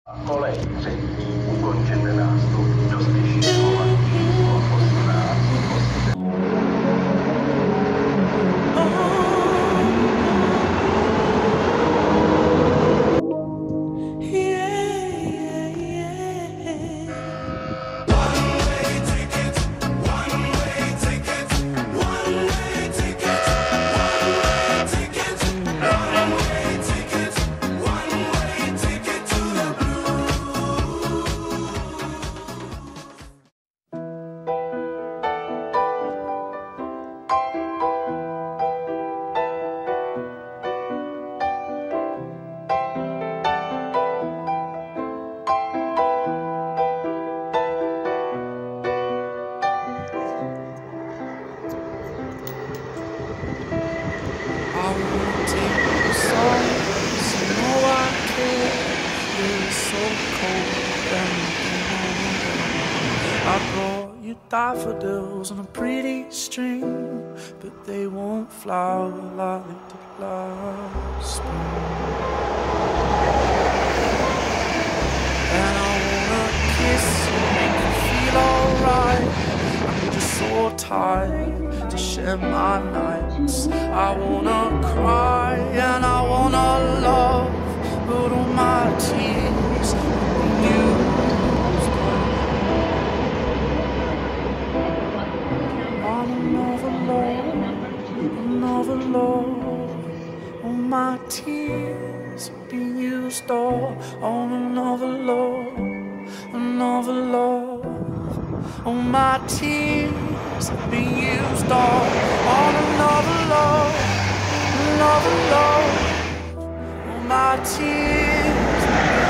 Kolej třetí, ukončete nástup do stěžního vlaku číslo 18. I wanna take your songs, you know I care. It's so cold and I brought you daffodils on a pretty string, but they won't flower like they did last spring. And I wanna kiss you, make you feel alright. I'm just so tired to share my nights. I wanna cry and I wanna love, but all my tears will be used on another love. All my tears will be used all on another love. All my tears will be used all on another love. All my tears